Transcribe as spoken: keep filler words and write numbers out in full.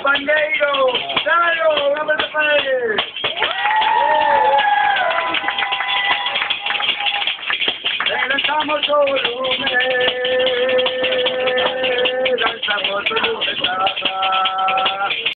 Pangueiro, Dario, vamos a ver. Estamos solos, estamos solos.